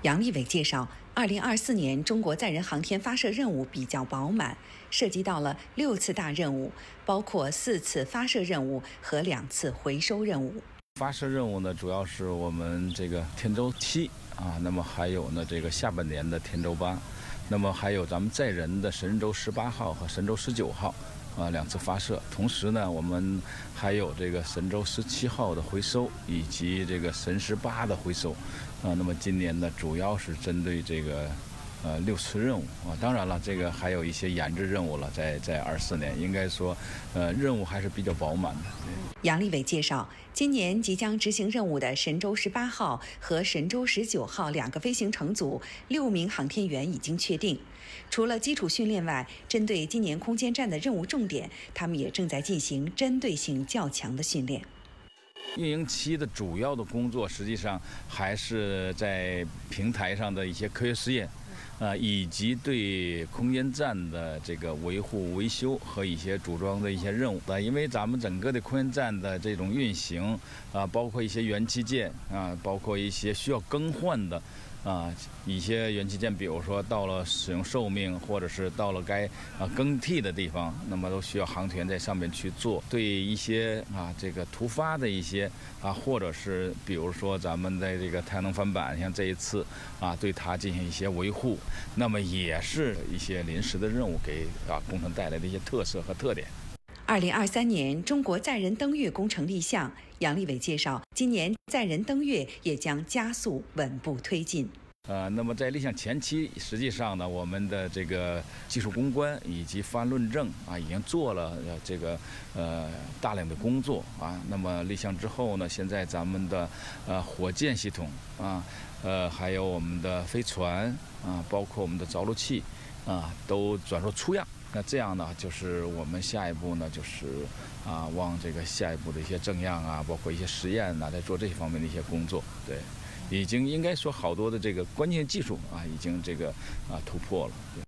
杨利伟介绍，2024年中国载人航天发射任务比较饱满，涉及到了6次大任务，包括4次发射任务和2次回收任务。 发射任务呢，主要是我们这个天舟7啊，那么还有呢这个下半年的天舟8，那么还有咱们载人的神舟18号和神舟19号。2次发射，同时呢，我们还有这个神舟17号的回收，以及这个神18的回收，那么今年呢，主要是针对这个6次任务啊，当然了，这个还有一些研制任务了，在24年，应该说，任务还是比较饱满的。 杨利伟介绍，今年即将执行任务的神舟18号和神舟19号2个飞行乘组6名航天员已经确定。除了基础训练外，针对今年空间站的任务重点，他们也正在进行针对性较强的训练。 运营期的主要的工作，实际上还是在平台上的一些科学实验。以及对空间站的这个维护、维修和一些组装的一些任务因为咱们整个的空间站的这种运行包括一些元器件包括一些需要更换的一些元器件，比如说到了使用寿命，或者是到了该更替的地方，那么都需要航天员在上面去做。对一些这个突发的一些或者是比如说咱们的这个太阳能帆板，像这一次对它进行一些维护，那么也是一些临时的任务给工程带来的一些特色和特点。 2023年中国载人登月工程立项，杨利伟介绍，今年载人登月也将加速稳步推进。 那么在立项前期，实际上呢，我们的这个技术攻关以及方案论证已经做了这个大量的工作那么立项之后呢，现在咱们的火箭系统还有我们的飞船包括我们的着陆器都转入出样。那这样呢，就是我们下一步呢，就是往这个下一步的一些正样包括一些实验在做这方面的一些工作。对，已经应该说好多的这个关键技术已经这个突破了。对。